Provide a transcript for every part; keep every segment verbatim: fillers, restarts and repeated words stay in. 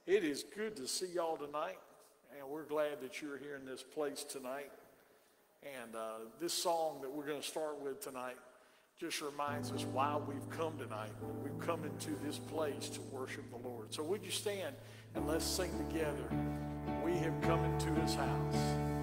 It is good to see y'all tonight, and we're glad that you're here in this place tonight. And uh, this song that we're going to start with tonight just reminds us why we've come tonight. We've come into this place to worship the Lord. So would you stand and let's sing together. We have come into his house.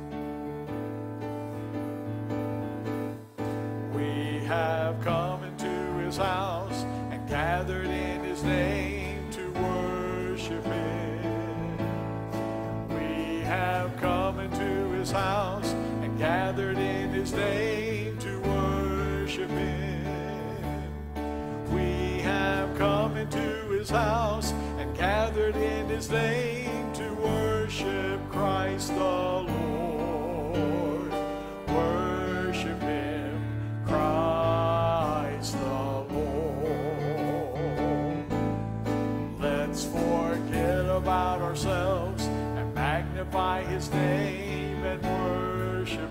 We have come into his house and gathered in his name to worship him. We have come into his house and gathered in his name to worship him. We have come into his house and gathered in his name to worship Christ the Lord. Worship him, Christ the Lord. Let's forget about ourselves and magnify his name and worship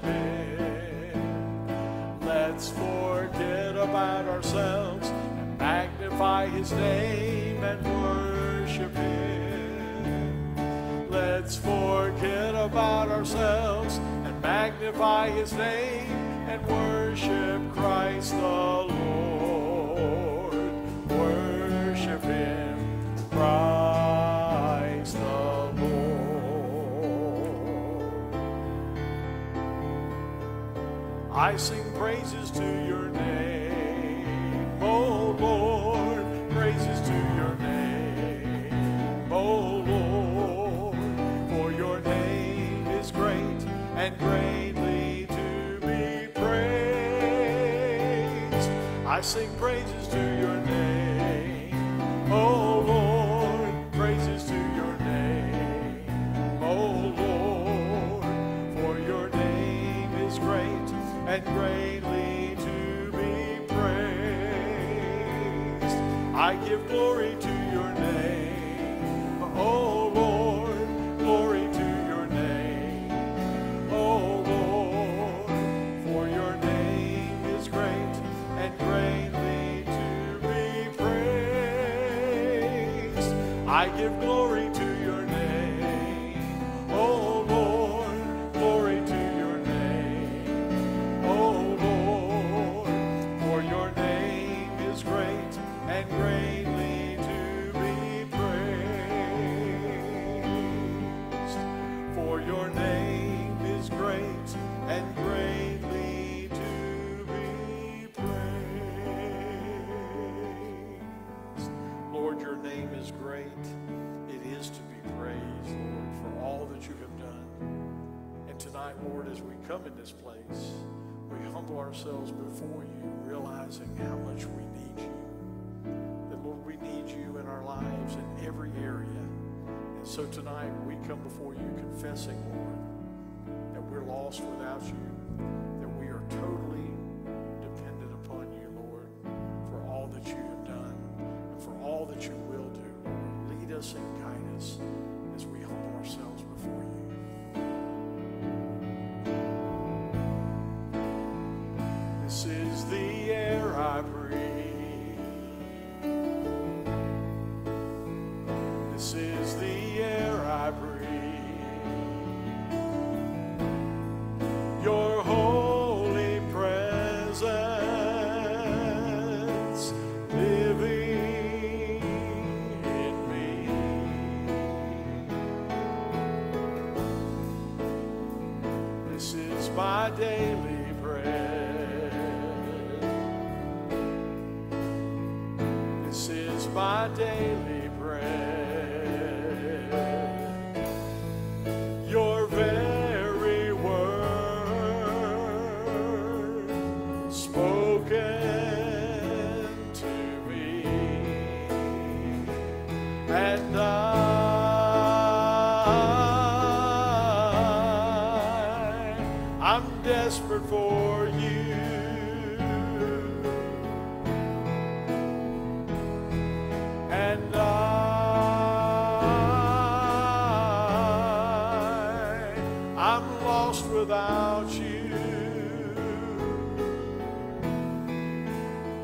him. Let's forget about ourselves and magnify his name and worship him. Let's forget about ourselves and magnify his name and worship Christ the Lord. Worship him, Christ the Lord. I sing praises to your name, O Lord, praises to your name, O Lord, for your name is great and greatly to be praised. I sing praises to your name, O Lord, praises to your name, O Lord, for your name is great and greatly to be praised. I give glory to your name, O Lord, glory to your name, O Lord, for your name is great and greatly to be praised. I give glory to your name, O Lord, glory to your name, O Lord, for your name is great and greatly to be praised. For your name is great and greatly to be praised. Lord, your name is great. It is to be praised, Lord, for all that you have done. And tonight, Lord, as we come in this place, we humble ourselves before you, realizing how much we need you. That, Lord, we need you in our lives in every area. And so tonight, we come before you confessing, Lord, that we're lost without you, that we are totally dependent upon you, Lord, for all that you have done and for all that you will do. Lord, lead us and guide us as we humble ourselves before you. This is the air I breathe. This is the air I breathe. Your holy presence living in me. This is my daily bread. This is my daily bread. Your very word spoken to me, and I, I'm desperate for you. And I, I'm lost without you.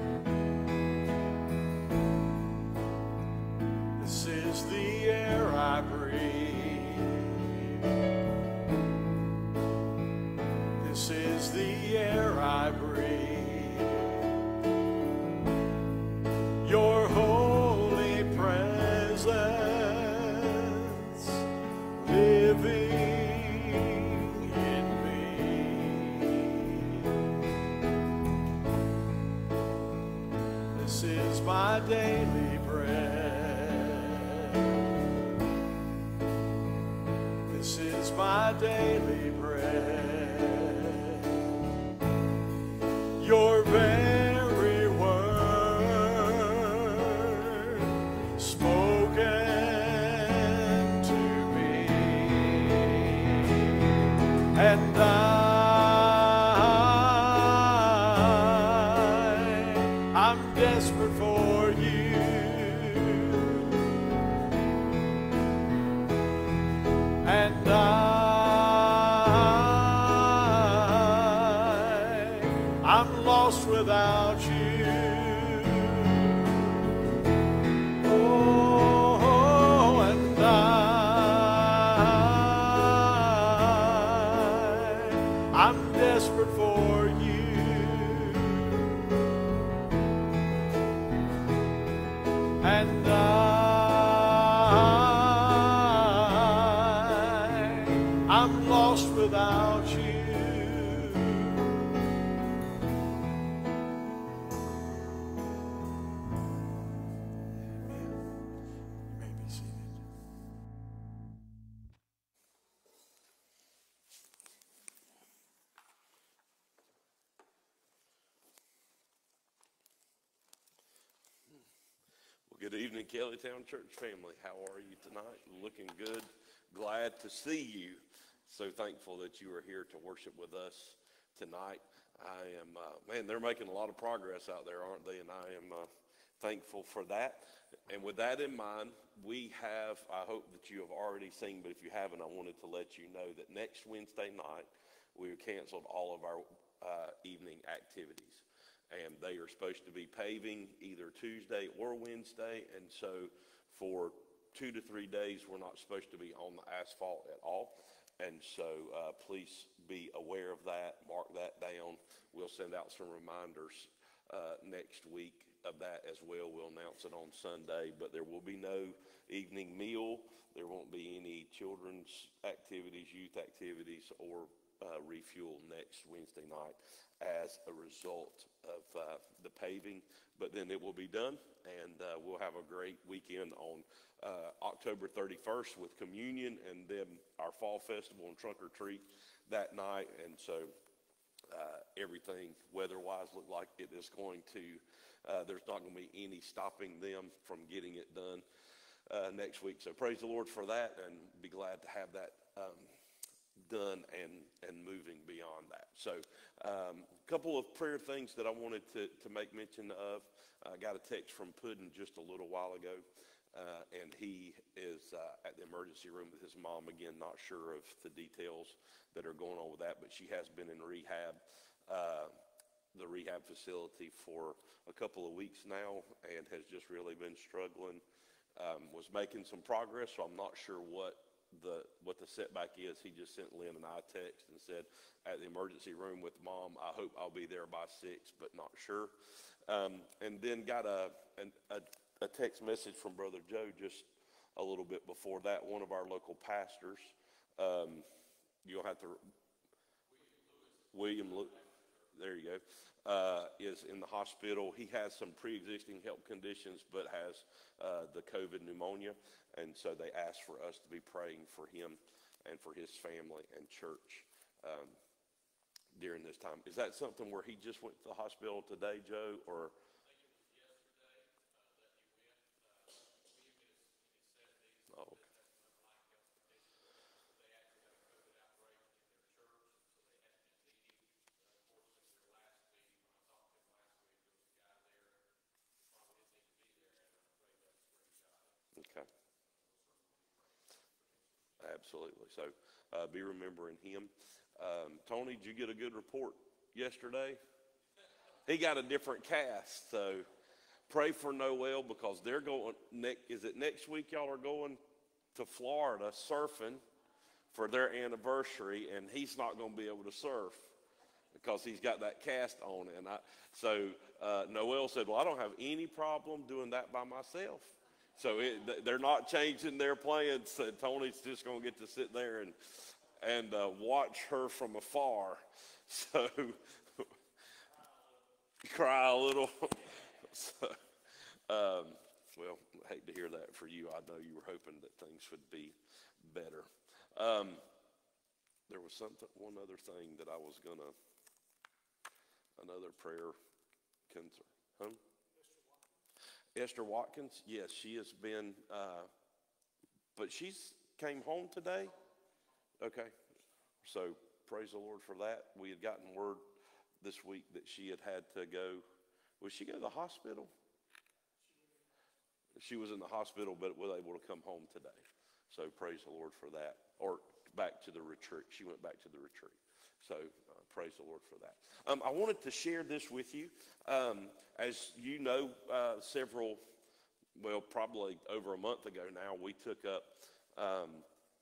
This is the air I I breathe. This is the air I breathe. Your holy presence living in me. This is my daily bread. This is my daily bread. Your very word spoken to me, and I, I'm desperate for you, and I, I'm lost without you. Oh, and I, I'm desperate for you. And I, I'm lost without you. Good evening, Kelleytown Church family. How are you tonight? Looking good. Glad to see you. So thankful that you are here to worship with us tonight. I am, uh, man, they're making a lot of progress out there, aren't they? And I am uh, thankful for that. And with that in mind, we have, I hope that you have already seen, but if you haven't, I wanted to let you know that next Wednesday night, we canceled all of our uh, evening activities. And they are supposed to be paving either Tuesday or Wednesday. And so for two to three days, we're not supposed to be on the asphalt at all. And so uh, please be aware of that. Mark that down. We'll send out some reminders uh, next week of that as well. We'll announce it on Sunday. But there will be no evening meal. There won't be any children's activities, youth activities, or uh, refuel next Wednesday night as a result of uh, the paving, but then it will be done, and uh, we'll have a great weekend on uh, October thirty-first with communion, and then our fall festival and trunk or treat that night. And so uh, everything weather-wise look like it is going to, uh, there's not going to be any stopping them from getting it done uh, next week. So praise the Lord for that, and be glad to have that um, done and and moving beyond that. So a um, couple of prayer things that I wanted to, to make mention of. I got a text from Puddin just a little while ago, uh, and he is uh, at the emergency room with his mom. Again, not sure of the details that are going on with that, but she has been in rehab, uh, the rehab facility for a couple of weeks now, and has just really been struggling. Um, was making some progress, so I'm not sure what the what the setback is. He just sent Lynn and I a text and said, at the emergency room with mom, I hope I'll be there by six, but not sure. Um, and then got a, an, a a text message from Brother Joe just a little bit before that. One of our local pastors, um, you'll have to, William Lewis, there you go, uh, is in the hospital. He has some pre-existing health conditions, but has uh, the COVID pneumonia. And so they asked for us to be praying for him and for his family and church um, during this time. Is that something where he just went to the hospital today, Joe, or? Oh, okay. Okay. Absolutely. So uh, be remembering him. Um, Tony, did you get a good report yesterday? He got a different cast. So pray for Noel, because they're going next. Is it next week y'all are going to Florida surfing for their anniversary, and he's not going to be able to surf because he's got that cast on. And I, so uh, Noel said, well, I don't have any problem doing that by myself. So it, they're not changing their plans. So Tony's just going to get to sit there and, and uh, watch her from afar. So cry a little. so, um, well, I hate to hear that for you. I know you were hoping that things would be better. Um, there was something, one other thing that I was gonna, another prayer concern. Huh? Esther Watkins, yes, she has been, uh, but she's came home today. Okay, so praise the Lord for that. We had gotten word this week that she had had to go. Was she go to the hospital? She was in the hospital, but was able to come home today. So praise the Lord for that. Or back to the retreat. She went back to the retreat. So uh, praise the Lord for that. Um, I wanted to share this with you. Um, as you know, uh, several, well, probably over a month ago now, we took up um,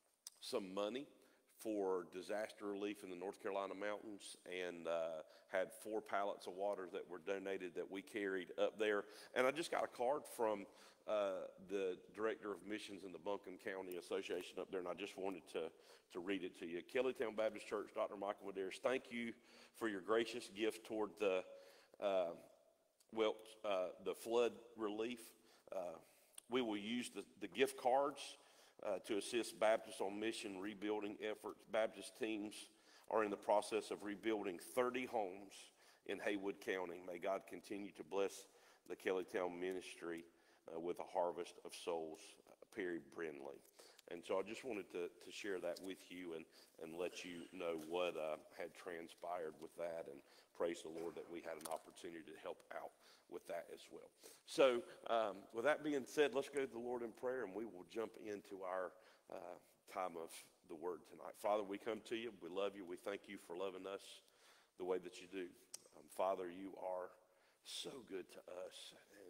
some money for disaster relief in the North Carolina mountains, and uh, had four pallets of water that were donated that we carried up there. And I just got a card from uh, the director of missions in the Buncombe County Association up there, and I just wanted to, to read it to you. Kelleytown Baptist Church, Doctor Michael Medeiros, thank you for your gracious gift toward the, uh, well, uh, the flood relief. Uh, we will use the, the gift cards Uh, to assist Baptists on mission rebuilding efforts. Baptist teams are in the process of rebuilding thirty homes in Haywood County. May God continue to bless the Kelleytown ministry uh, with a harvest of souls. Uh, Perry Brindley. And so I just wanted to, to share that with you and, and let you know what uh, had transpired with that. And praise the Lord that we had an opportunity to help out with that as well. So um, with that being said, let's go to the Lord in prayer, and we will jump into our uh, time of the word tonight. Father, we come to you. We love you. We thank you for loving us the way that you do. Um, Father, you are so good to us. And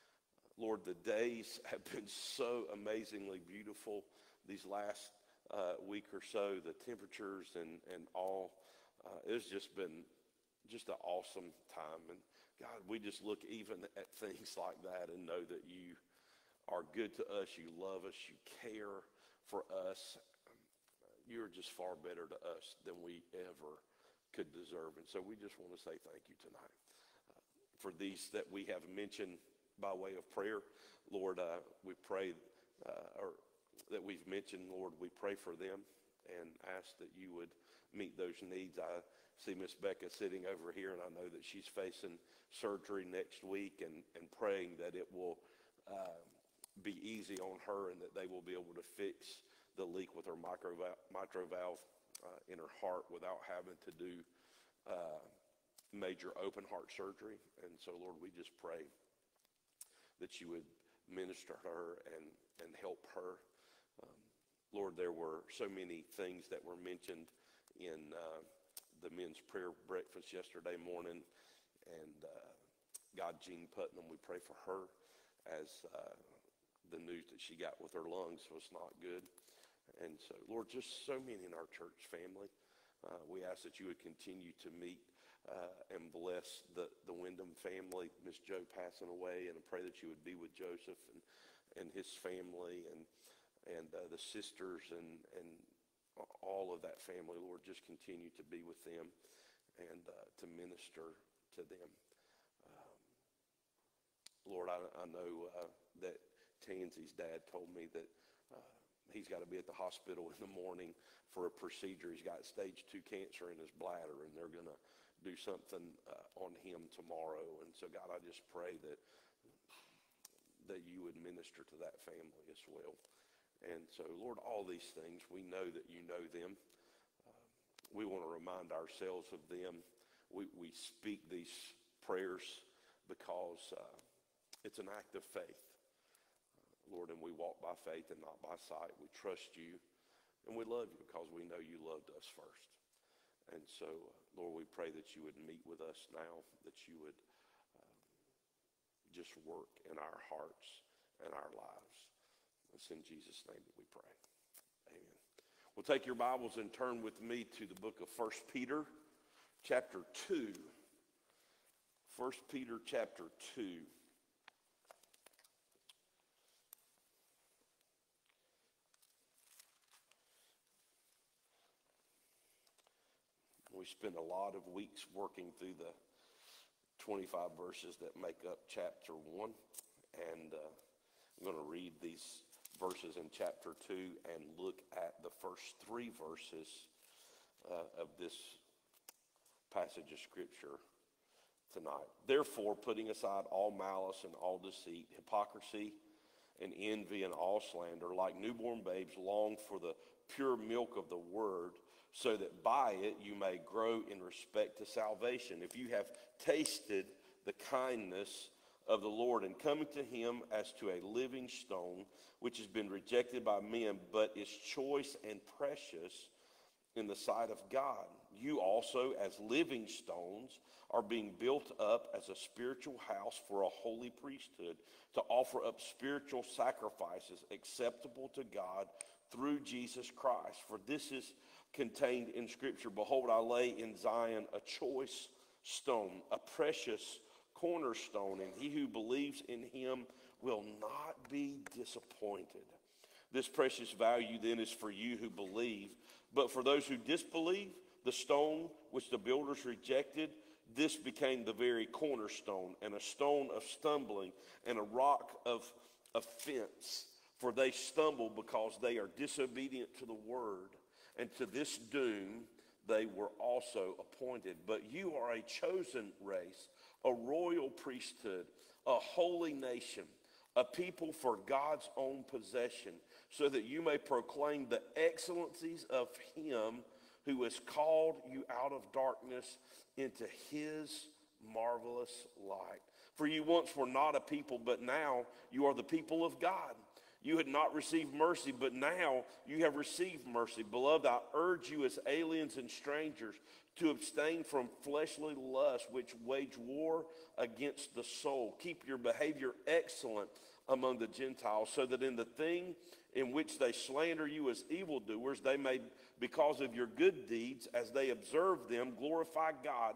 Lord, the days have been so amazingly beautiful these last uh, week or so. The temperatures and, and all, uh, it's just been just an awesome time. And God, we just look even at things like that and know that you are good to us. You love us. You care for us. You're just far better to us than we ever could deserve. And so we just want to say thank you tonight. Uh, for these that we have mentioned by way of prayer, Lord, uh, we pray, uh, or that we've mentioned, Lord, we pray for them and ask that you would meet those needs. I see Miss Becca sitting over here, and I know that she's facing surgery next week, and, and praying that it will uh, be easy on her and that they will be able to fix the leak with her mitral valve, mitral valve uh, in her heart without having to do uh, major open heart surgery. And so, Lord, we just pray that you would minister her and, and help her. Um, Lord, there were so many things that were mentioned in uh, the men's prayer breakfast yesterday morning. And uh, God, Jean Putnam, we pray for her as uh, the news that she got with her lungs was not good. And so, Lord, just so many in our church family. Uh, we ask that you would continue to meet uh, and bless the, the Wyndham family, Miss Jo passing away, and I pray that you would be with Joseph and, and his family and, and uh, the sisters and, and all of that family. Lord, just continue to be with them and uh, to minister to them. Um, Lord, I, I know uh, that Tansy's dad told me that uh, he's got to be at the hospital in the morning for a procedure. He's got stage two cancer in his bladder, and they're going to do something uh, on him tomorrow. And so, God, I just pray that that you would minister to that family as well. And so, Lord, all these things, we know that you know them. Uh, we want to remind ourselves of them. We, we speak these prayers because uh, it's an act of faith, uh, Lord, and we walk by faith and not by sight. We trust you, and we love you because we know you loved us first. And so, uh, Lord, we pray that you would meet with us now, that you would uh, just work in our hearts and our lives. It's in Jesus' name that we pray. Amen. Well, take your Bibles and turn with me to the book of First Peter, chapter two. First Peter, chapter two. We spent a lot of weeks working through the twenty-five verses that make up chapter one, and uh, I'm going to read these verses in chapter two and look at the first three verses uh, of this passage of Scripture tonight. Therefore, putting aside all malice and all deceit, hypocrisy and envy and all slander, like newborn babes, long for the pure milk of the word, so that by it you may grow in respect to salvation, if you have tasted the kindness of the Lord, and coming to him as to a living stone, which has been rejected by men, but is choice and precious in the sight of God. You also, as living stones, are being built up as a spiritual house for a holy priesthood, to offer up spiritual sacrifices acceptable to God through Jesus Christ. For this is contained in Scripture. Behold, I lay in Zion a choice stone, a precious cornerstone, and he who believes in him will not be disappointed. This precious value then is for you who believe, but for those who disbelieve, the stone which the builders rejected, this became the very cornerstone, and a stone of stumbling and a rock of offense. For they stumble because they are disobedient to the word, and to this doom they were also appointed. But you are a chosen race, a royal priesthood, a holy nation, a people for God's own possession, so that you may proclaim the excellencies of him who has called you out of darkness into his marvelous light. For you once were not a people, but now you are the people of God. You had not received mercy, but now you have received mercy. Beloved, I urge you as aliens and strangers to abstain from fleshly lusts which wage war against the soul. Keep your behavior excellent among the Gentiles, so that in the thing in which they slander you as evildoers, they may, because of your good deeds, as they observe them, glorify God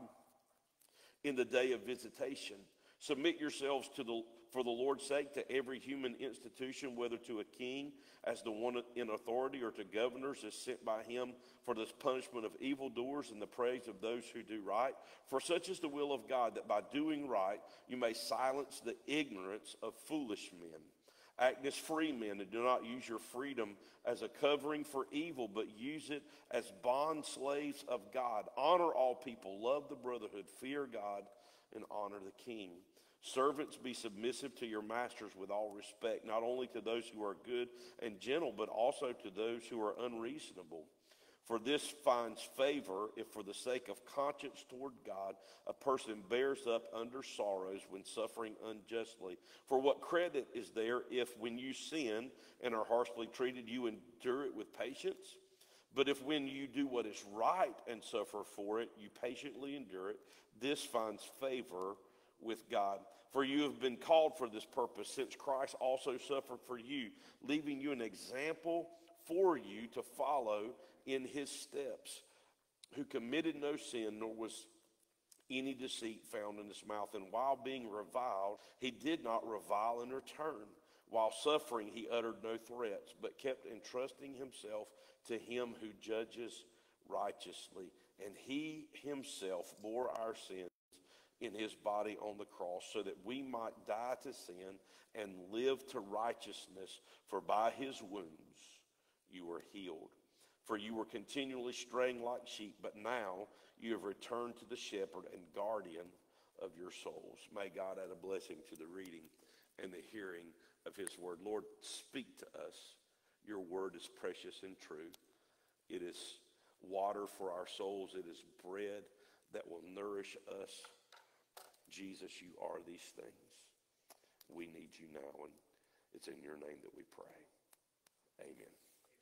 in the day of visitation. Submit yourselves to the for the Lord's sake to every human institution, whether to a king as the one in authority, or to governors as sent by him for the punishment of evildoers and the praise of those who do right. For such is the will of God, that by doing right you may silence the ignorance of foolish men. Act as free men, and do not use your freedom as a covering for evil, but use it as bond slaves of God. Honor all people, love the brotherhood, fear God, and honor the king. Servants, be submissive to your masters with all respect, not only to those who are good and gentle, but also to those who are unreasonable. For this finds favor if, for the sake of conscience toward God, a person bears up under sorrows when suffering unjustly. For what credit is there if, when you sin and are harshly treated, you endure it with patience? But if when you do what is right and suffer for it, you patiently endure it, this finds favor with God. For you have been called for this purpose, since Christ also suffered for you, leaving you an example for you to follow in his steps, who committed no sin, nor was any deceit found in his mouth. And while being reviled, he did not revile in return. While suffering, he uttered no threats, but kept entrusting himself to him who judges righteously. And he himself bore our sins in his body on the cross, so that we might die to sin and live to righteousness. For by his wounds you were healed. For you were continually straying like sheep, but now you have returned to the shepherd and guardian of your souls. May God add a blessing to the reading and the hearing of his word. Lord, speak to us. Your word is precious and true. It is water for our souls. It is bread that will nourish us. Jesus, you are these things. We need you now, and it's in your name that we pray. Amen.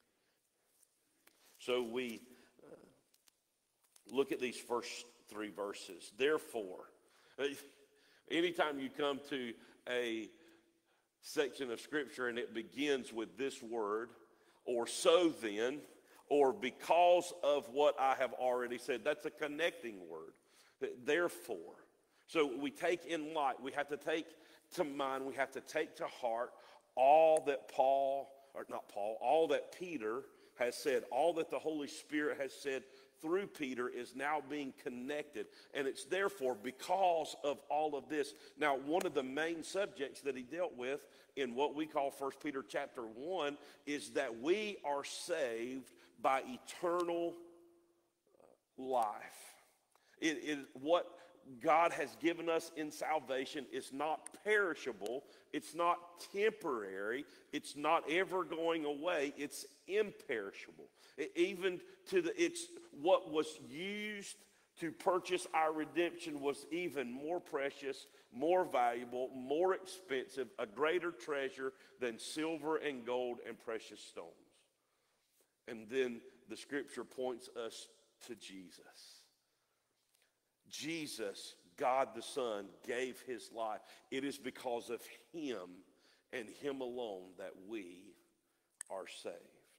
So we uh, look at these first three verses. Therefore, anytime you come to a section of Scripture, and it begins with this word, or so then, or because of what I have already said. That's a connecting word. Therefore. So we take in light, we have to take to mind, we have to take to heart all that Paul, or not Paul, all that Peter has said, all that the Holy Spirit has said through Peter is now being connected. And it's therefore because of all of this. Now, one of the main subjects that he dealt with in what we call First Peter chapter one is that we are saved by eternal life. It is what God has given us in salvation is not perishable. It's not temporary. It's not ever going away. It's imperishable. It, even to the, it's what was used to purchase our redemption was even more precious, more valuable, more expensive, a greater treasure than silver and gold and precious stones. And then the Scripture points us to Jesus. Jesus, God the Son, gave his life. It is because of him and him alone that we are saved.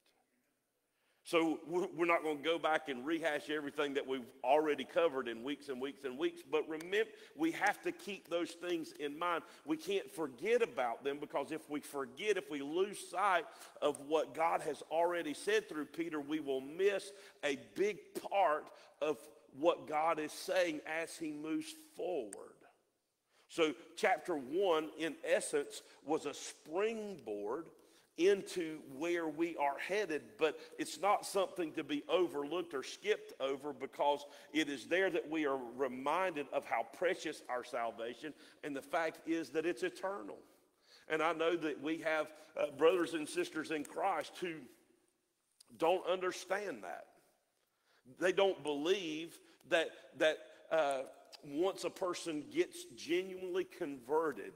So we're not going to go back and rehash everything that we've already covered in weeks and weeks and weeks, but remember, we have to keep those things in mind. We can't forget about them, because if we forget, if we lose sight of what God has already said through Peter, we will miss a big part of what God is saying as he moves forward. So chapter one, in essence, was a springboard into where we are headed, but it's not something to be overlooked or skipped over, because it is there that we are reminded of how precious our salvation, and the fact is that it's eternal. And I know that we have uh, brothers and sisters in Christ who don't understand that. They don't believe that that uh, once a person gets genuinely converted,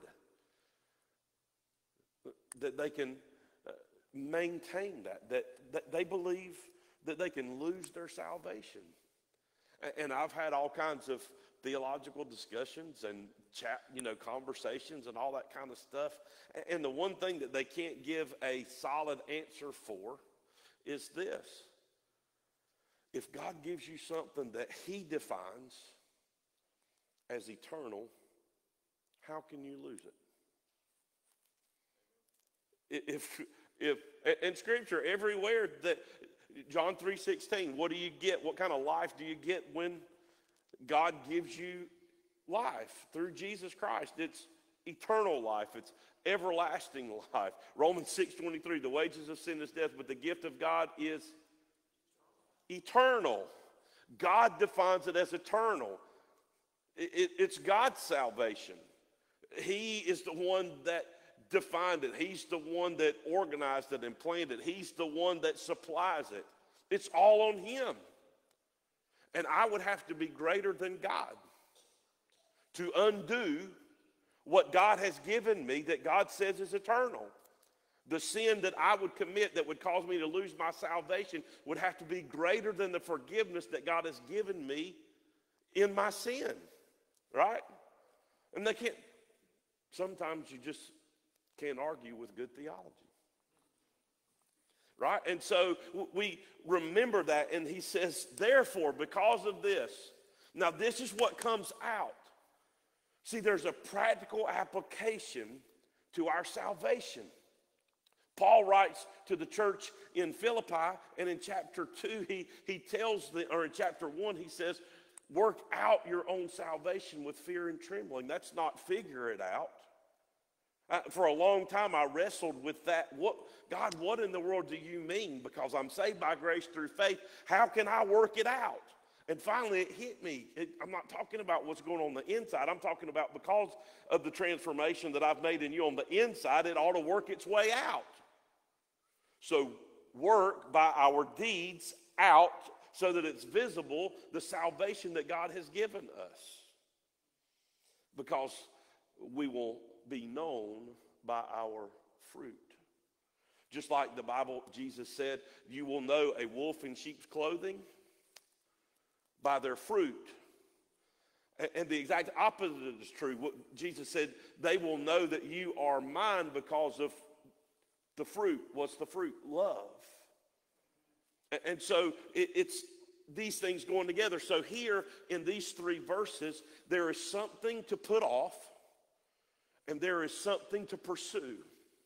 that they can uh, maintain that, that. That they believe that they can lose their salvation. And I've had all kinds of theological discussions and chat, you know, conversations and all that kind of stuff. And the one thing that they can't give a solid answer for is this. If God gives you something that he defines as eternal, how can you lose it? If, if in Scripture, everywhere that, John three sixteen, what do you get? What kind of life do you get when God gives you life through Jesus Christ? It's eternal life. It's everlasting life. Romans six twenty-three, the wages of sin is death, but the gift of God is eternal. God defines it as eternal. It, it, it's God's salvation. He is the one that defined it. He's the one that organized it and planned it. He's the one that supplies it. It's all on him. And I would have to be greater than God to undo what God has given me that God says is eternal. The sin that I would commit that would cause me to lose my salvation would have to be greater than the forgiveness that God has given me in my sin, right? And they can't, sometimes you just can't argue with good theology, right? And so we remember that, and he says, therefore, because of this, now this is what comes out. See, there's a practical application to our salvation. Paul writes to the church in Philippi, and in chapter two, he, he tells the, or in chapter one, he says, work out your own salvation with fear and trembling. That's not figure it out. Uh, for a long time, I wrestled with that. What, God, what in the world do you mean? Because I'm saved by grace through faith. How can I work it out? And finally, it hit me. It, I'm not talking about what's going on the inside. I'm talking about because of the transformation that I've made in you on the inside, it ought to work its way out. So work by our deeds out so that it's visible the salvation that God has given us. Because we will be known by our fruit. Just like the Bible, Jesus said, you will know a wolf in sheep's clothing by their fruit. And the exact opposite is true. What Jesus said, they will know that you are mine because of the fruit. What's the fruit? Love. And so it's these things going together. So here in these three verses, there is something to put off and there is something to pursue.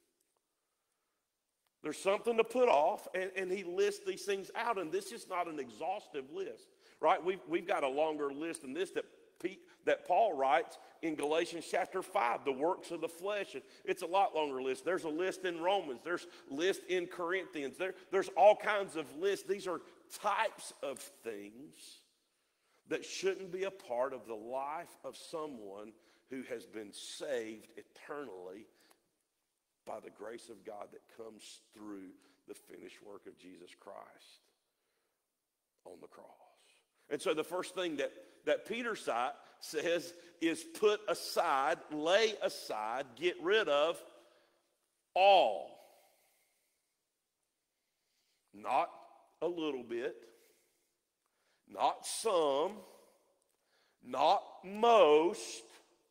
There's something to put off, and, and he lists these things out, and this is not an exhaustive list, right? We've, we've got a longer list than this that Pete, that Paul writes in Galatians chapter five, the works of the flesh. And it's a lot longer list. There's a list in Romans. There's a list in Corinthians. There, there's all kinds of lists. These are types of things that shouldn't be a part of the life of someone who has been saved eternally by the grace of God that comes through the finished work of Jesus Christ on the cross. And so the first thing that, that Peter says is put aside, lay aside, get rid of all. Not a little bit, not some, not most.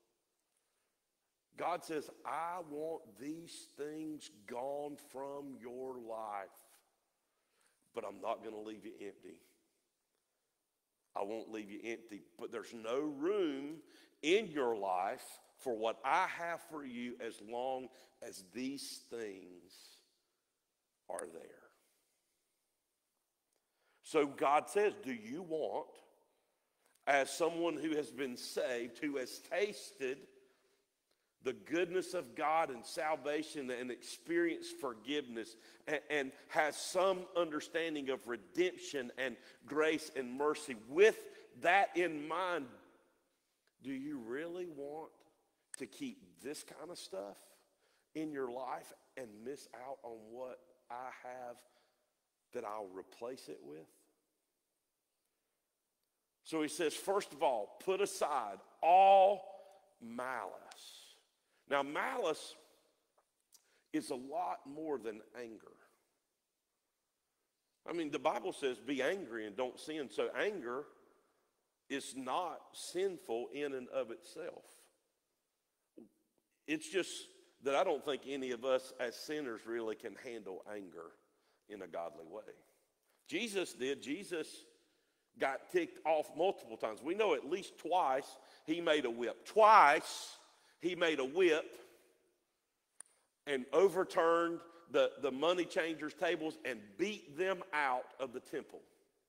God says, I want these things gone from your life, but I'm not going to leave you empty. I won't leave you empty, but there's no room in your life for what I have for you as long as these things are there. So God says, do you want, as someone who has been saved, who has tasted the goodness of God and salvation and experienced forgiveness and, and has some understanding of redemption and grace and mercy, with that in mind, do you really want to keep this kind of stuff in your life and miss out on what I have that I'll replace it with? So he says, first of all, put aside all malice. Now, malice is a lot more than anger. I mean, the Bible says be angry and don't sin. So anger is not sinful in and of itself. It's just that I don't think any of us as sinners really can handle anger in a godly way. Jesus did. Jesus got ticked off multiple times. We know at least twice he made a whip. Twice he made a whip and overturned the, the money changers' tables and beat them out of the temple.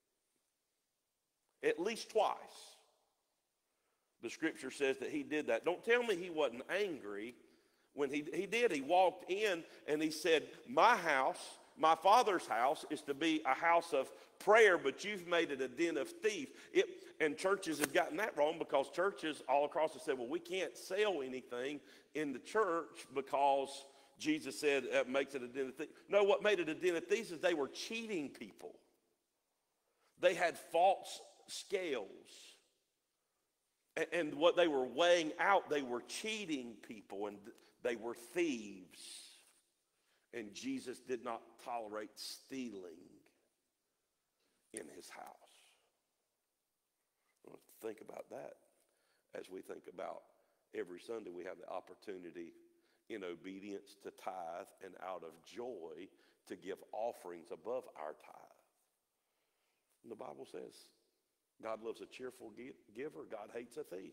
At least twice. The scripture says that he did that. Don't tell me he wasn't angry when he, he did. He walked in and he said, my house, my Father's house, is to be a house of prayer, but you've made it a den of thieves. It, and churches have gotten that wrong, because churches all across have said, well, we can't sell anything in the church because Jesus said it makes it a den of thieves. No, what made it a den of thieves is they were cheating people. They had false scales. And, and what they were weighing out, they were cheating people, and they were thieves. And Jesus did not tolerate stealing in his house. Well, think about that as we think about every Sunday we have the opportunity in obedience to tithe and out of joy to give offerings above our tithe. And the Bible says God loves a cheerful giver. God hates a thief.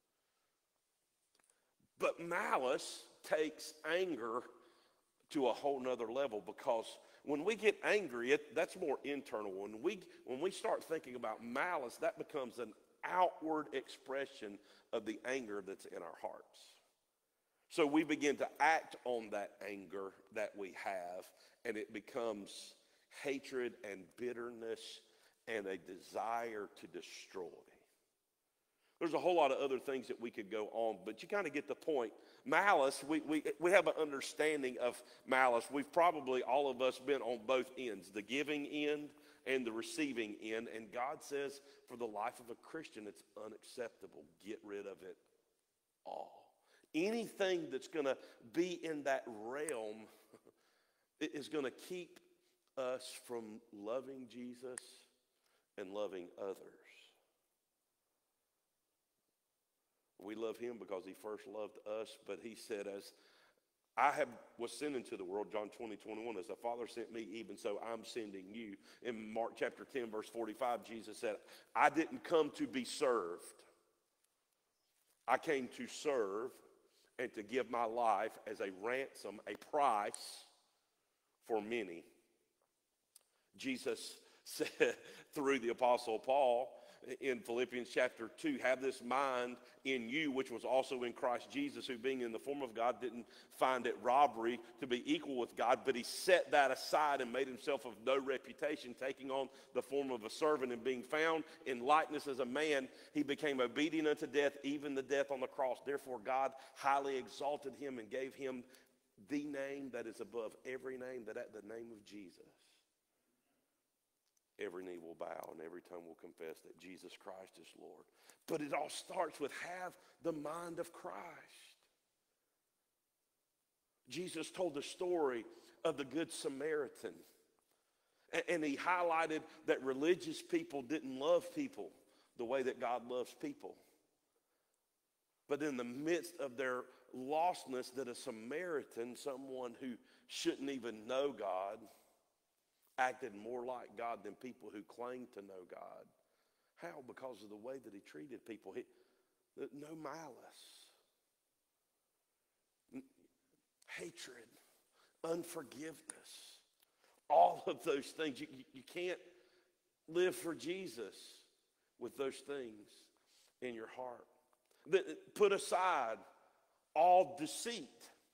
But malice takes anger to a whole nother level, because when we get angry, it, that's more internal. When we, when we start thinking about malice, that becomes an outward expression of the anger that's in our hearts. So we begin to act on that anger that we have, and it becomes hatred and bitterness and a desire to destroy. There's a whole lot of other things that we could go on, but you kind of get the point. Malice, we, we, we have an understanding of malice. We've probably, all of us, been on both ends, the giving end and the receiving end. And God says for the life of a Christian, it's unacceptable. Get rid of it all. Anything that's going to be in that realm is going to keep us from loving Jesus and loving others. We love him because he first loved us, but he said, as I have was sent into the world, John twenty, twenty-one, as the Father sent me, even so I'm sending you. In Mark chapter ten, verse forty-five, Jesus said, I didn't come to be served. I came to serve and to give my life as a ransom, a price for many. Jesus said through the Apostle Paul in Philippians chapter two, have this mind in you, which was also in Christ Jesus, who being in the form of God didn't find it robbery to be equal with God, but he set that aside and made himself of no reputation, taking on the form of a servant, and being found in likeness as a man, he became obedient unto death, even the death on the cross. Therefore God highly exalted him and gave him the name that is above every name, that at the name of Jesus every knee will bow and every tongue will confess that Jesus Christ is Lord. But it all starts with have the mind of Christ. Jesus told the story of the Good Samaritan. And he highlighted that religious people didn't love people the way that God loves people. But in the midst of their lostness, that a Samaritan, someone who shouldn't even know God, acted more like God than people who claimed to know God. How? Because of the way that he treated people. He, no malice, hatred, unforgiveness, all of those things. You, you, you can't live for Jesus with those things in your heart. Put aside all deceit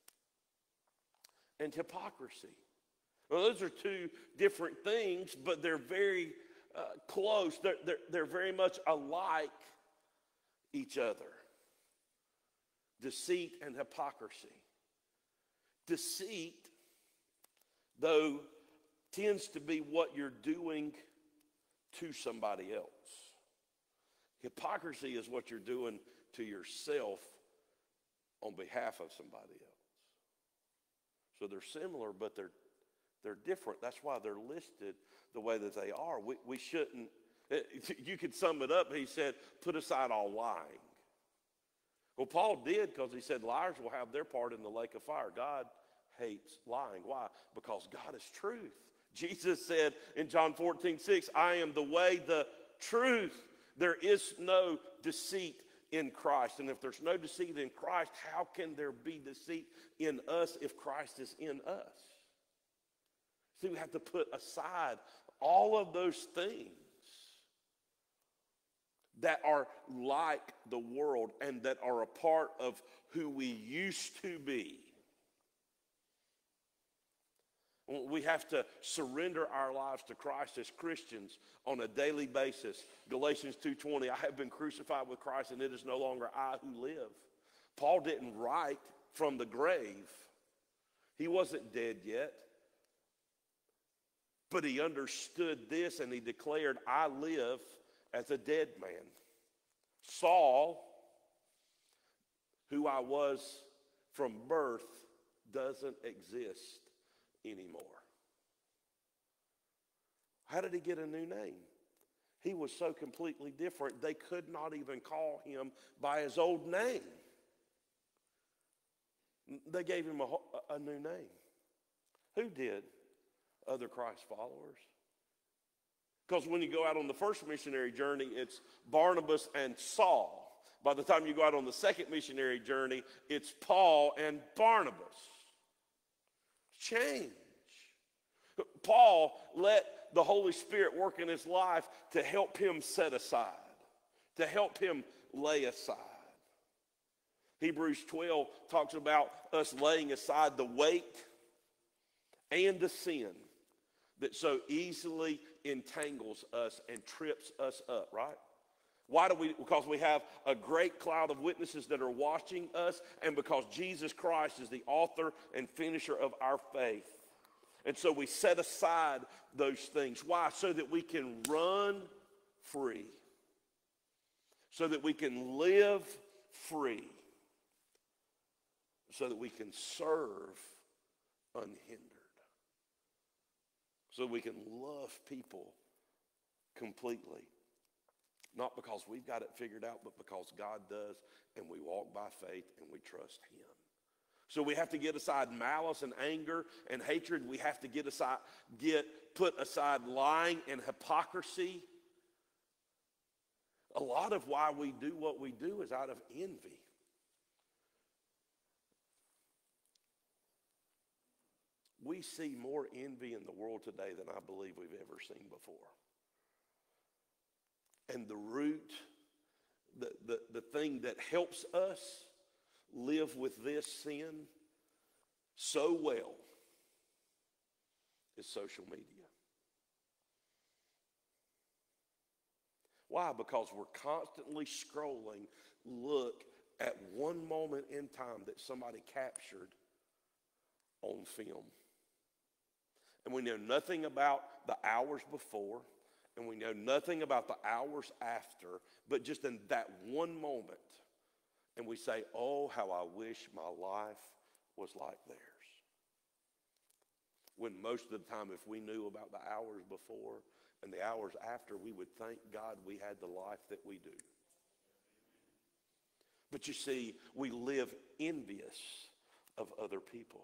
and hypocrisy. Well, those are two different things, but they're very uh, close. They're, they're, they're very much alike each other. Deceit and hypocrisy. Deceit, though, tends to be what you're doing to somebody else. Hypocrisy is what you're doing to yourself on behalf of somebody else. So they're similar, but they're They're different. That's why they're listed the way that they are. We, we shouldn't, you could sum it up. He said, put aside all lying. Well, Paul did, because he said liars will have their part in the lake of fire. God hates lying. Why? Because God is truth. Jesus said in John fourteen, six, I am the way, the truth. There is no deceit in Christ. And if there's no deceit in Christ, how can there be deceit in us if Christ is in us? See, we have to put aside all of those things that are like the world and that are a part of who we used to be. We have to surrender our lives to Christ as Christians on a daily basis. Galatians two twenty, I have been crucified with Christ, and it is no longer I who live. Paul didn't write from the grave. He wasn't dead yet. But he understood this, and he declared, I live as a dead man. Saul, who I was from birth, doesn't exist anymore. How did he get a new name? He was so completely different, they could not even call him by his old name. They gave him a, a new name. Who did? Other Christ followers. Because when you go out on the first missionary journey, it's Barnabas and Saul. By the time you go out on the second missionary journey, it's Paul and Barnabas. Change. Paul let the Holy Spirit work in his life to help him set aside, to help him lay aside. Hebrews twelve talks about us laying aside the weight and the sin that so easily entangles us and trips us up, right? Why do we? Because we have a great cloud of witnesses that are watching us, and because Jesus Christ is the author and finisher of our faith. And so we set aside those things. Why? So that we can run free. So that we can live free. So that we can serve unhindered. So we can love people completely. Not because we've got it figured out, but because God does, and we walk by faith and we trust him. So we have to get aside malice and anger and hatred. We have to get aside, get put aside lying and hypocrisy. A lot of why we do what we do is out of envy. We see more envy in the world today than I believe we've ever seen before. And the root, the, the, the thing that helps us live with this sin so well is social media. Why? Because we're constantly scrolling, look at one moment in time that somebody captured on film. And we know nothing about the hours before, and we know nothing about the hours after, but just in that one moment, and we say, oh, how I wish my life was like theirs. When most of the time, if we knew about the hours before and the hours after, we would thank God we had the life that we do. But you see, we live envious of other people.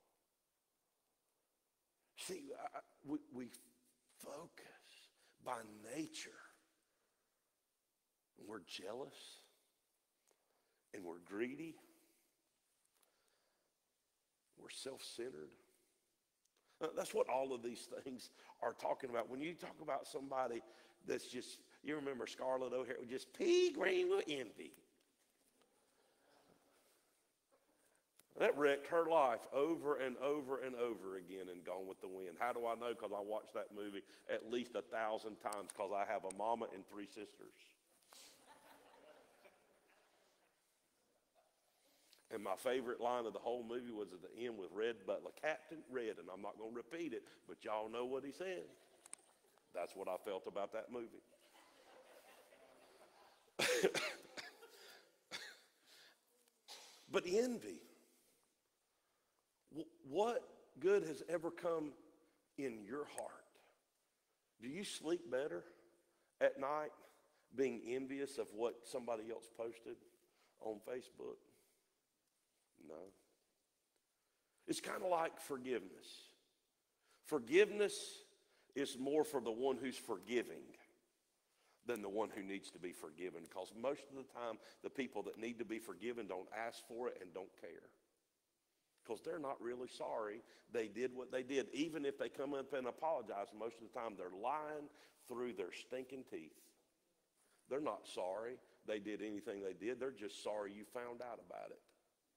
See, I, we, we focus by nature. We're jealous and we're greedy. We're self-centered. Uh, that's what all of these things are talking about. When you talk about somebody that's just, you remember Scarlett O'Hara, just pea green with envy. That wrecked her life over and over and over again in Gone with the Wind. How do I know? Because I watched that movie at least a thousand times because I have a mama and three sisters. And my favorite line of the whole movie was at the end with Red Butler, Captain Red, and I'm not going to repeat it, but y'all know what he said. That's what I felt about that movie. But envy. What good has ever come in your heart? Do you sleep better at night being envious of what somebody else posted on Facebook? No. It's kind of like forgiveness. Forgiveness is more for the one who's forgiving than the one who needs to be forgiven, because most of the time the people that need to be forgiven don't ask for it and don't care. Because they're not really sorry they did what they did. Even if they come up and apologize, most of the time they're lying through their stinking teeth. They're not sorry they did anything they did. They're just sorry you found out about it.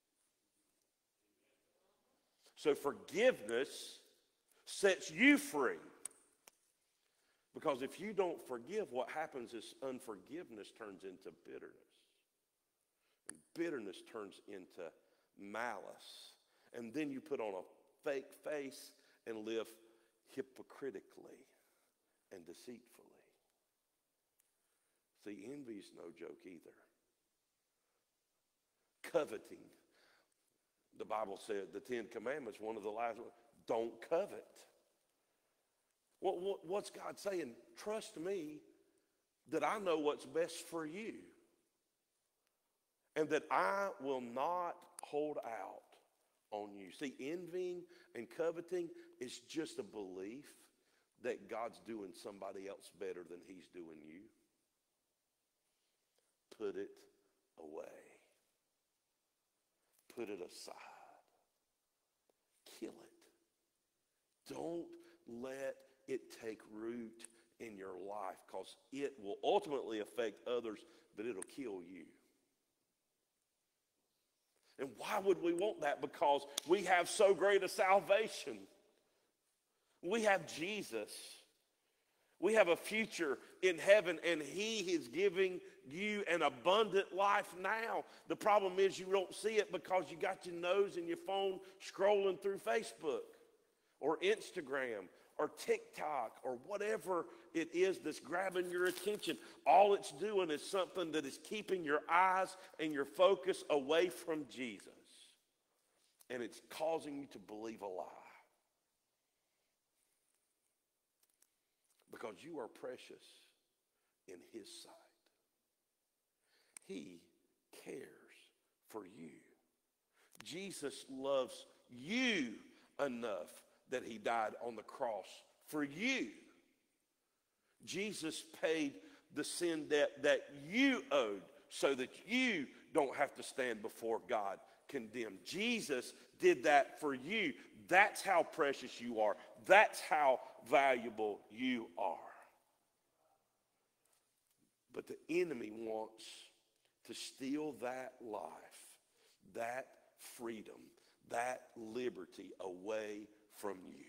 So forgiveness sets you free. Because if you don't forgive, what happens is unforgiveness turns into bitterness. And bitterness turns into malice. And then you put on a fake face and live hypocritically and deceitfully. See, envy's no joke either. Coveting. The Bible said, the Ten Commandments, one of the last ones, don't covet. What, what, what's God saying? Trust me that I know what's best for you. And that I will not hold out on you. See, envying and coveting is just a belief that God's doing somebody else better than he's doing you. Put it away. Put it aside. Kill it. Don't let it take root in your life, because it will ultimately affect others, but it'll kill you. And why would we want that? Because we have so great a salvation. We have Jesus. We have a future in heaven, and he is giving you an abundant life now. The problem is you don't see it because you got your nose in your phone scrolling through Facebook or Instagram or TikTok or whatever it is that's grabbing your attention. All it's doing is something that is keeping your eyes and your focus away from Jesus. And it's causing you to believe a lie. Because you are precious in his sight. he cares for you. Jesus loves you enough that he died on the cross for you. Jesus paid the sin debt that you owed so that you don't have to stand before God condemned. Jesus did that for you. That's how precious you are. That's how valuable you are. But the enemy wants to steal that life, that freedom, that liberty away from you.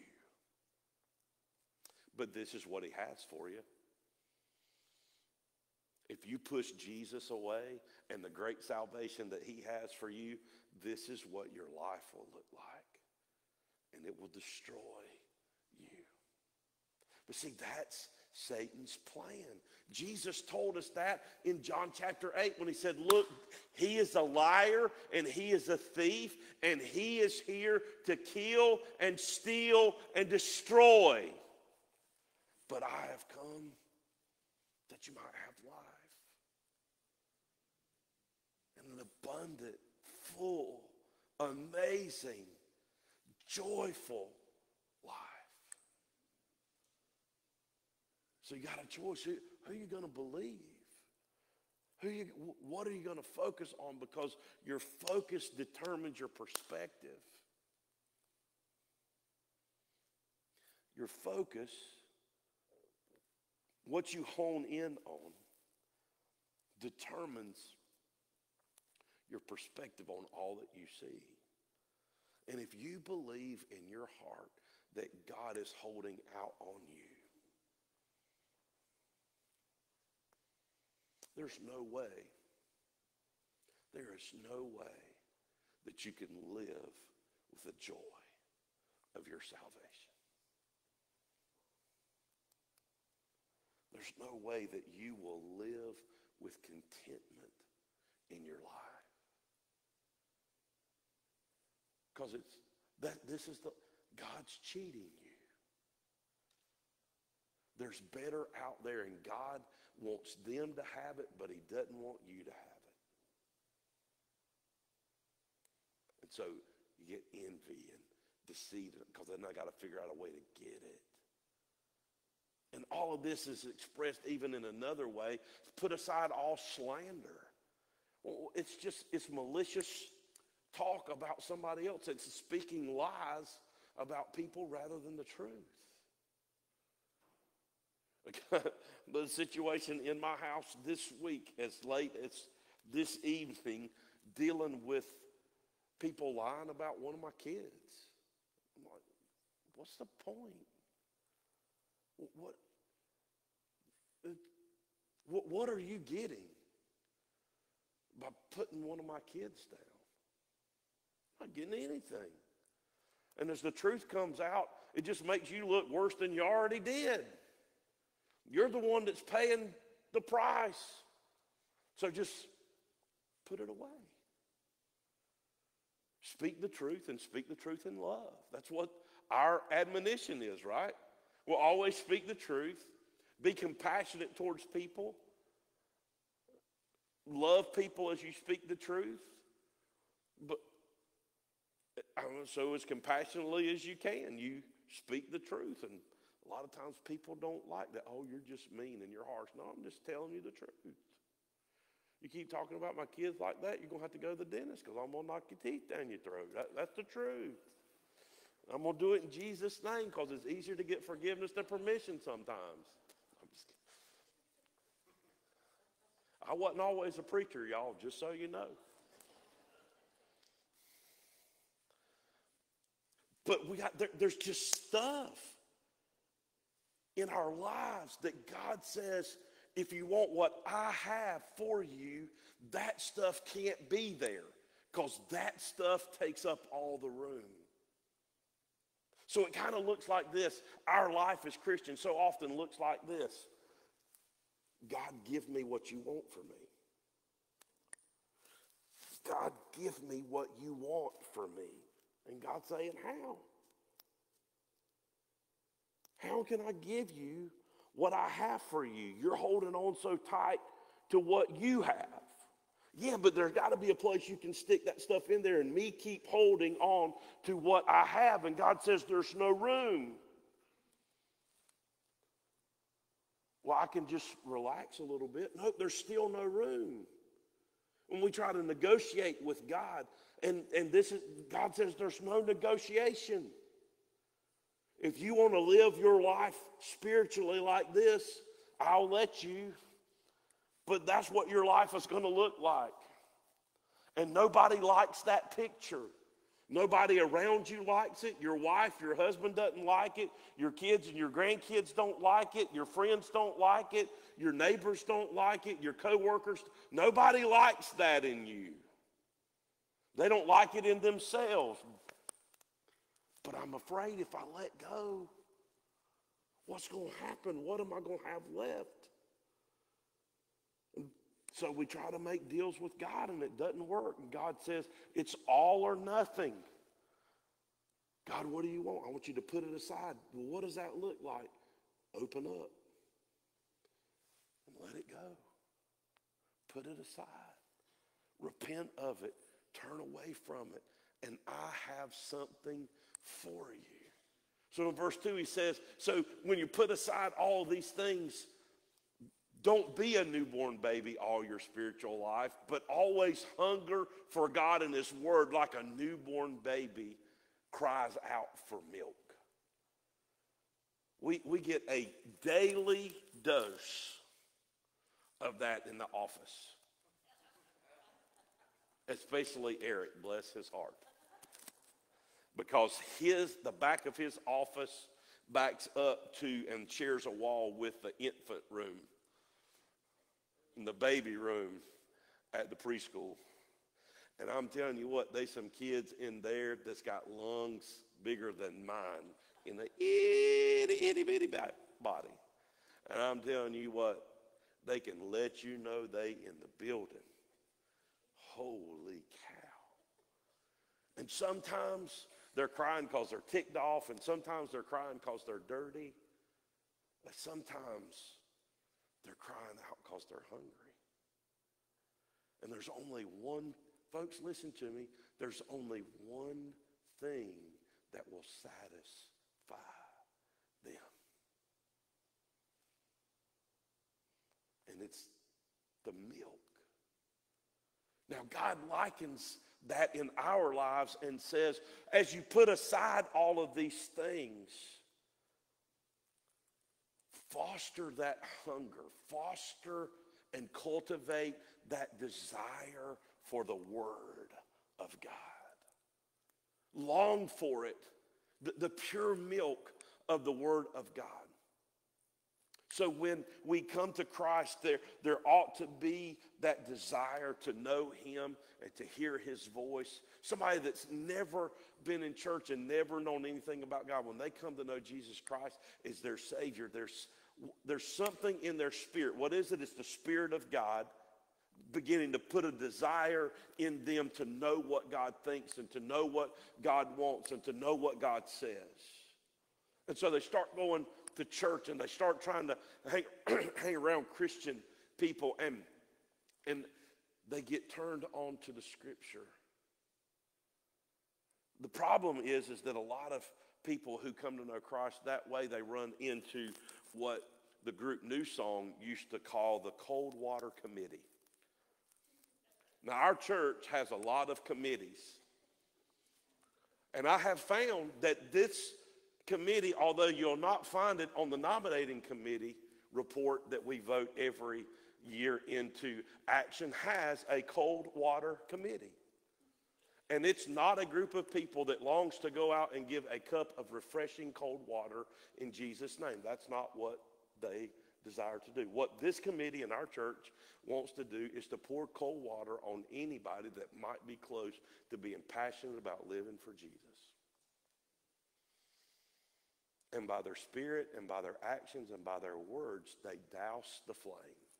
But this is what he has for you. If you push Jesus away and the great salvation that he has for you, this is what your life will look like. And it will destroy you. But see, that's Satan's plan. Jesus told us that in John chapter eight when he said, look, he is a liar and he is a thief and he is here to kill and steal and destroy. But I have come that you might have life. And an abundant, full, amazing, joyful life. So you got a choice. Who, who are you going to believe? Who you, what are you going to focus on? Because your focus determines your perspective. Your focus, what you hone in on, determines your perspective on all that you see. And if you believe in your heart that God is holding out on you, there's no way, there is no way that you can live with the joy of your salvation. There's no way that you will live with contentment in your life. Because it's that this is the God's cheating you. There's better out there, and God wants them to have it, but he doesn't want you to have it. And so you get envy and deceit because then I got to figure out a way to get it. And all of this is expressed even in another way. Put aside all slander. Well, it's just, it's malicious talk about somebody else. It's speaking lies about people rather than the truth. The situation in my house this week, as late as this evening, dealing with people lying about one of my kids. I'm like, what's the point? What, what, what are you getting by putting one of my kids down? I'm not getting anything. And as the truth comes out, it just makes you look worse than you already did. You're the one that's paying the price. So just put it away. Speak the truth and speak the truth in love. That's what our admonition is, right? We'll always speak the truth. Be compassionate towards people. Love people as you speak the truth. But so as compassionately as you can, you speak the truth. And a lot of times people don't like that. Oh, you're just mean and you're harsh. No, I'm just telling you the truth. You keep talking about my kids like that, you're going to have to go to the dentist because I'm going to knock your teeth down your throat. That, that's the truth. I'm going to do it in Jesus' name because it's easier to get forgiveness than permission sometimes. I'm just kidding. I wasn't always a preacher, y'all, just so you know. But we got there, there's just stuff in our lives that God says, if you want what I have for you, that stuff can't be there because that stuff takes up all the room. So it kind of looks like this. Our life as Christians so often looks like this. God, give me what you want for me. God, give me what you want for me. And God's saying, how? How can I give you what I have for you? You're holding on so tight to what you have. Yeah, but there's got to be a place you can stick that stuff in there and me keep holding on to what I have. And God says there's no room. Well, I can just relax a little bit. No, there's still no room. When we try to negotiate with God, and, and this is, God says there's no negotiation. If you want to live your life spiritually like this, I'll let you. But that's what your life is going to look like. And nobody likes that picture. Nobody around you likes it. Your wife, your husband doesn't like it. Your kids and your grandkids don't like it. Your friends don't like it. Your neighbors don't like it. Your coworkers. Nobody likes that in you. They don't like it in themselves. But I'm afraid if I let go, what's going to happen? What am I going to have left? And so we try to make deals with God and it doesn't work. And God says it's all or nothing. God, what do you want? I want you to put it aside. Well, what does that look like? Open up and let it go. Put it aside. Repent of it. Turn away from it. And I have something for you. So in verse two he says, so when you put aside all these things, don't be a newborn baby all your spiritual life, but always hunger for God and his word like a newborn baby cries out for milk. We, we get a daily dose of that in the office. Especially Eric, bless his heart. Because his the back of his office backs up to and shares a wall with the infant room and the baby room at the preschool. And I'm telling you what, there's some kids in there that's got lungs bigger than mine in the itty, itty, bitty body. And I'm telling you what, they can let you know they in the building. Holy cow. And sometimes they're crying because they're ticked off, and sometimes they're crying because they're dirty. But sometimes they're crying out because they're hungry. And there's only one, folks, listen to me, there's only one thing that will satisfy them. And it's the milk. Now, God likens that in our lives and says, as you put aside all of these things, foster that hunger, foster and cultivate that desire for the Word of God. Long for it, the, the pure milk of the Word of God. So when we come to Christ, there, there ought to be that desire to know him and to hear his voice. Somebody that's never been in church and never known anything about God, when they come to know Jesus Christ as their Savior, there's, there's something in their spirit. What is it? It's the Spirit of God beginning to put a desire in them to know what God thinks and to know what God wants and to know what God says. And so they start going to church and they start trying to hang, hang around Christian people, and and they get turned on to the Scripture. The problem is, is that a lot of people who come to know Christ that way, they run into what the group New Song used to call the cold water committee. Now, our church has a lot of committees. And I have found that this committee, although you'll not find it on the nominating committee report that we vote every year into action, has a cold water committee. And it's not a group of people that longs to go out and give a cup of refreshing cold water in Jesus' name. That's not what they desire to do. What this committee in our church wants to do is to pour cold water on anybody that might be close to being passionate about living for Jesus. And by their spirit and by their actions and by their words, they douse the flames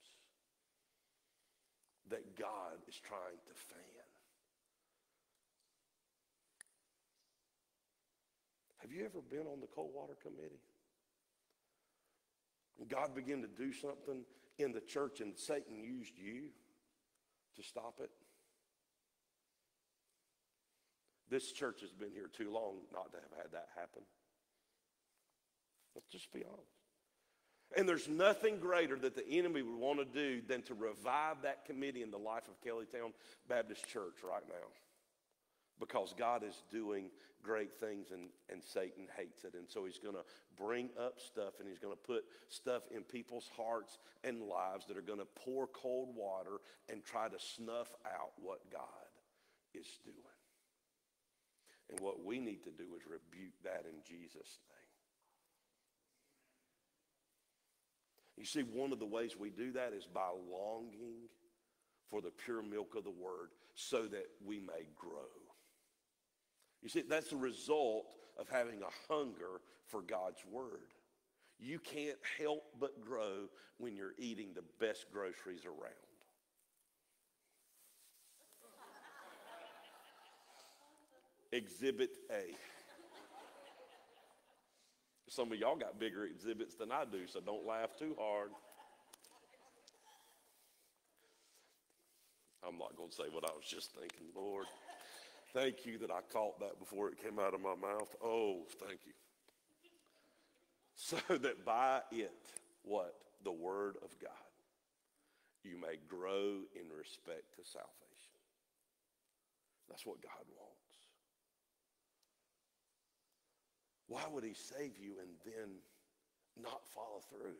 that God is trying to fan. Have you ever been on the cold water committee? And God began to do something in the church and Satan used you to stop it? This church has been here too long not to have had that happen. Let's just be honest. And there's nothing greater that the enemy would want to do than to revive that committee in the life of Kelleytown Baptist Church right now. Because God is doing great things and, and Satan hates it. And so he's going to bring up stuff and he's going to put stuff in people's hearts and lives that are going to pour cold water and try to snuff out what God is doing. And what we need to do is rebuke that in Jesus' name. You see, one of the ways we do that is by longing for the pure milk of the word so that we may grow. You see, that's the result of having a hunger for God's word. You can't help but grow when you're eating the best groceries around. Exhibit A. Some of y'all got bigger exhibits than I do, so don't laugh too hard. I'm not going to say what I was just thinking, Lord. Thank you that I caught that before it came out of my mouth. Oh, thank you. So that by it, what? The word of God, you may grow in respect to salvation. That's what God wants. Why would he save you and then not follow through?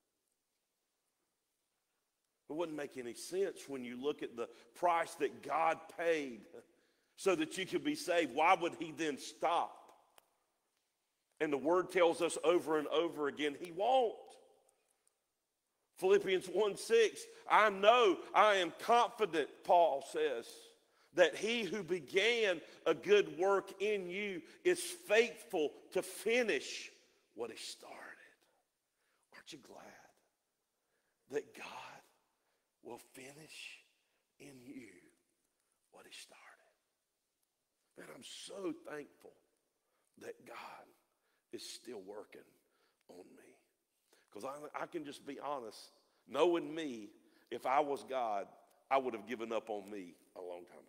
It wouldn't make any sense when you look at the price that God paid so that you could be saved. Why would he then stop? And the word tells us over and over again, he won't. Philippians one six, I know, I am confident, Paul says, that he who began a good work in you is faithful to finish what he started. Aren't you glad that God will finish in you what he started? Man, I'm so thankful that God is still working on me. Because I, I can just be honest, knowing me, if I was God, I would have given up on me a long time ago.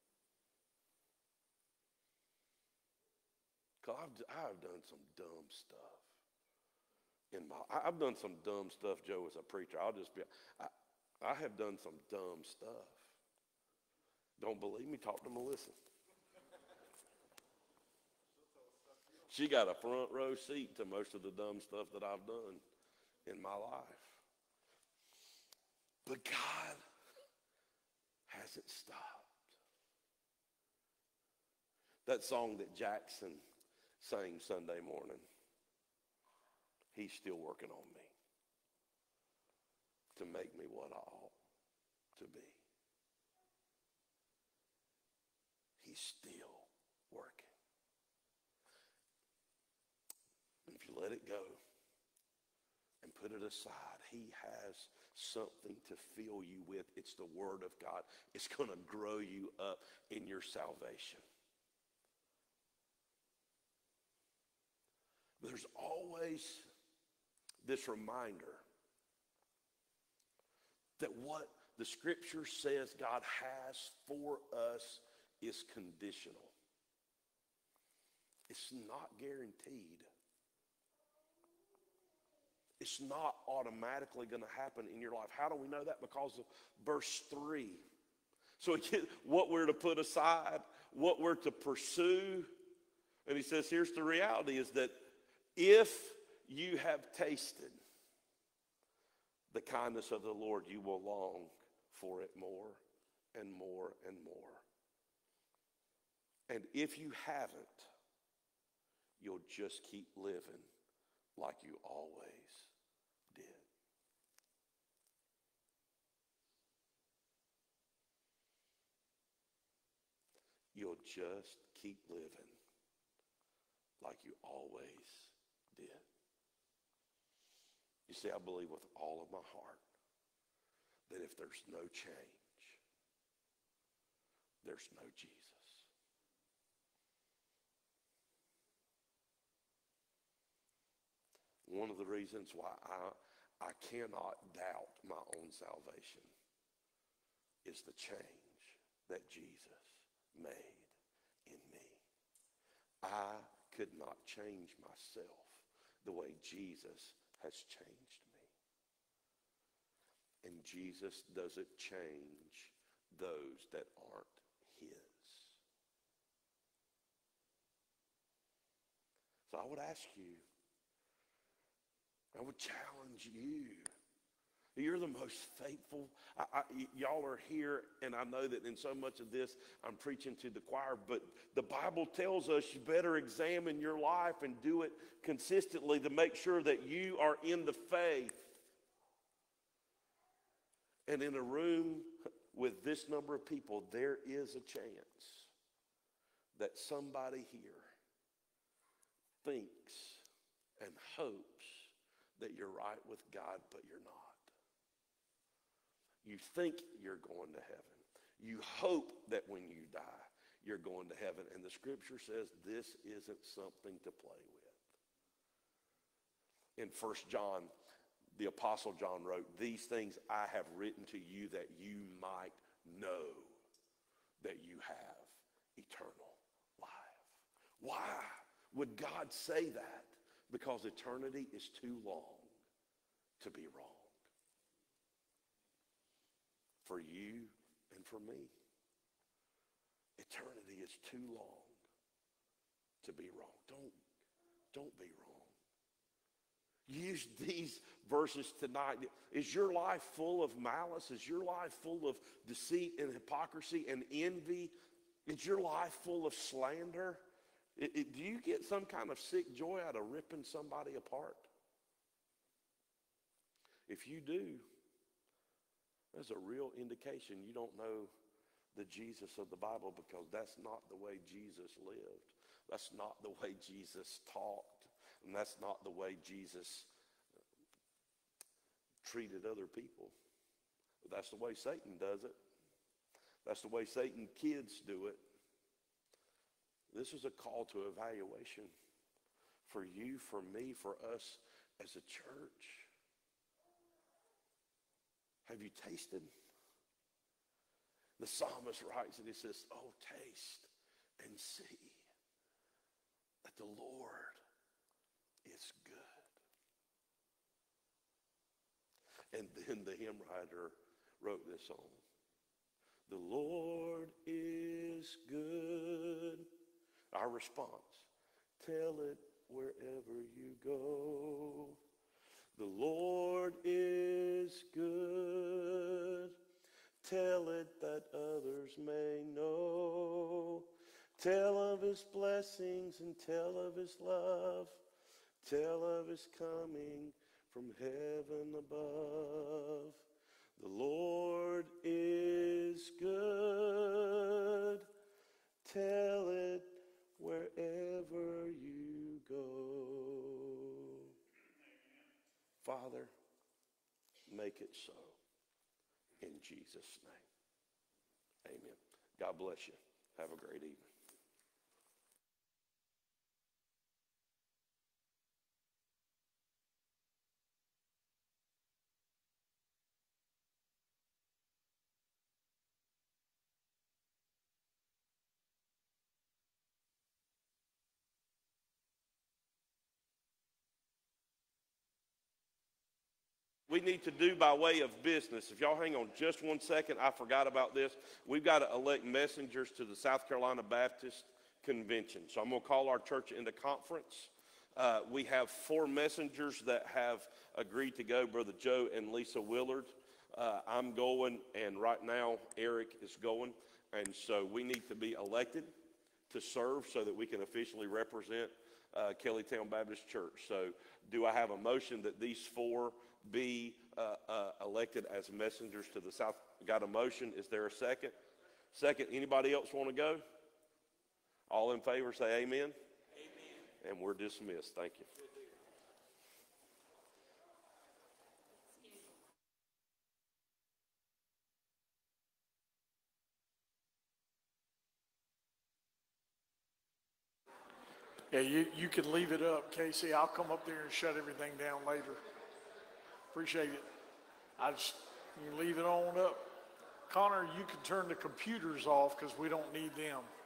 Because I've, I've done some dumb stuff. In my, I've done some dumb stuff, Joe, as a preacher. I'll just be, I, I have done some dumb stuff. Don't believe me? Talk to Melissa. She got a front row seat to most of the dumb stuff that I've done in my life. But God hasn't stopped. That song that Jackson sang Sunday morning, he's still working on me to make me what I ought to be. He's still working. And if you let it go and put it aside, he has something to fill you with. It's the word of God. It's going to grow you up in your salvation. There's always this reminder that what the scripture says God has for us is conditional. It's not guaranteed. It's not automatically going to happen in your life. How do we know that? Because of verse three. So again, what we're to put aside, what we're to pursue. And he says, here's the reality, is that if you have tasted the kindness of the Lord, you will long for it more and more and more. And if you haven't, you'll just keep living like you always did. You'll just keep living like you always did. You see, I believe with all of my heart that if there's no change, there's no Jesus. One of the reasons why I, I cannot doubt my own salvation is the change that Jesus made in me. I could not change myself the way Jesus has changed me. And Jesus doesn't change those that aren't his. So I would ask you, I would challenge you. You're the most faithful. I, I, y- y'all are here, and I know that in so much of this, I'm preaching to the choir, but the Bible tells us you better examine your life and do it consistently to make sure that you are in the faith. And in a room with this number of people, there is a chance that somebody here thinks and hopes that you're right with God, but you're not. You think you're going to heaven. You hope that when you die, you're going to heaven. And the scripture says this isn't something to play with. In First John, the Apostle John wrote, "These things I have written to you that you might know that you have eternal life." Why would God say that? Because eternity is too long to be wrong. For you and for me. Eternity is too long to be wrong. Don't, don't be wrong. Use these verses tonight. Is your life full of malice? Is your life full of deceit and hypocrisy and envy? Is your life full of slander? It, it, do you get some kind of sick joy out of ripping somebody apart? If you do, that's a real indication you don't know the Jesus of the Bible, because that's not the way Jesus lived. That's not the way Jesus talked. And that's not the way Jesus treated other people. But that's the way Satan does it. That's the way Satan kids do it. This is a call to evaluation for you, for me, for us as a church. Have you tasted? The psalmist writes and he says, "Oh, taste and see that the Lord is good." And then the hymn writer wrote this song. The Lord is good. Our response, tell it wherever you go. The Lord is good. Tell it that others may know. Tell of his blessings and tell of his love. Tell of his coming from heaven above. The Lord is good. Tell it wherever you go. Father, make it so. In Jesus' name, amen. God bless you. Have a great evening. We need to do by way of business. If y'all hang on just one second, I forgot about this. We've got to elect messengers to the South Carolina Baptist Convention. So I'm going to call our church into conference. Uh, we have four messengers that have agreed to go, Brother Joe and Lisa Willard. Uh, I'm going, and right now Eric is going. And so we need to be elected to serve so that we can officially represent uh, Kelleytown Baptist Church. So do I have a motion that these four be uh, uh, elected as messengers to the South? Got a motion. Is there a second? Second. Anybody else want to go? All in favor say amen. Amen. And we're dismissed. Thank you. Yeah, you, you can leave it up, Casey. I'll come up there and shut everything down later. Appreciate it. I just, you leave it on up. Connor, you can turn the computers off because we don't need them.